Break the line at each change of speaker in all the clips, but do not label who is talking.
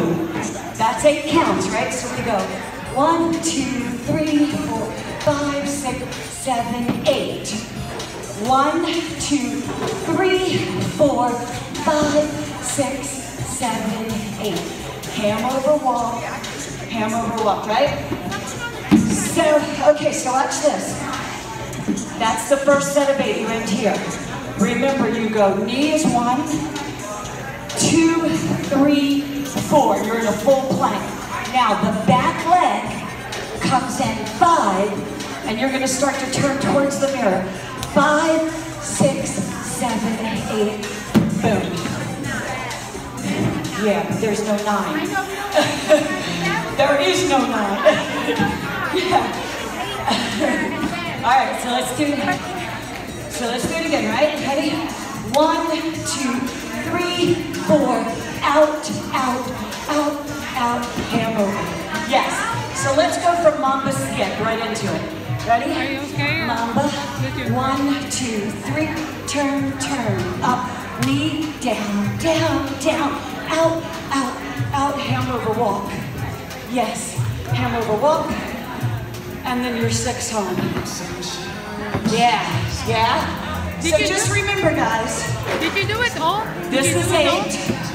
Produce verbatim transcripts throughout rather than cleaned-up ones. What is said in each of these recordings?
boom. That's eight counts, right? So we go one, two, three, four, five, six, seven, eight. One, two, three, four, five, six, seven, eight. Ham over walk, ham over walk, right? So, okay, so watch this. That's the first set of eight. You end here. Remember, you go knee is one, two, three, four. You're in a full plank. Now, the back leg comes in five, and you're going to start to turn towards the mirror. Five, six, seven, eight, boom. Yeah, but there's no nine. There is no nine. Yeah. All right, so let's do it. So let's do it again, right? Ready? One, two, three, four. Out, out, out, out. Ham over. Yes. So let's go from Mambo Step right into it. Ready?
Are you okay?
Mambo. One, two, three. Turn, turn. Up. Knee. Down, down, down. Out, out, out. Ham over walk. Yes. Ham over walk. And then your six home. Yeah. Yeah.
Did
So
you
just
do,
remember, guys.
Did you do it all?
This
Did
is eight.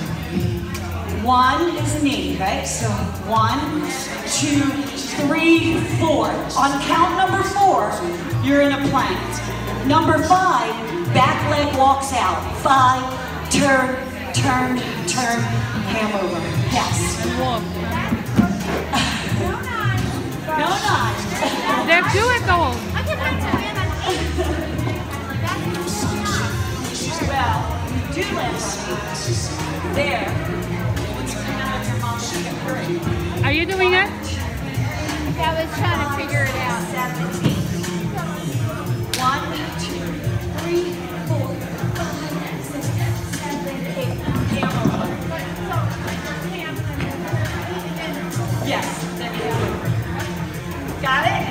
One is knee, right? So one, two, three, four. On count number four, you're in a plank. Number five, back leg walks out. Five, turn, turn, turn, ham over. Yes.
And walk.
No nine.
Then do it all.
Well, do this. There.
Are you doing it?
I was trying to figure it out.
One, two, three, four, five, six, seven, eight. Ham over. Yes. Got it?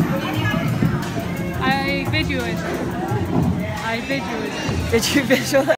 I visualize. I visualize.
Did you visualize?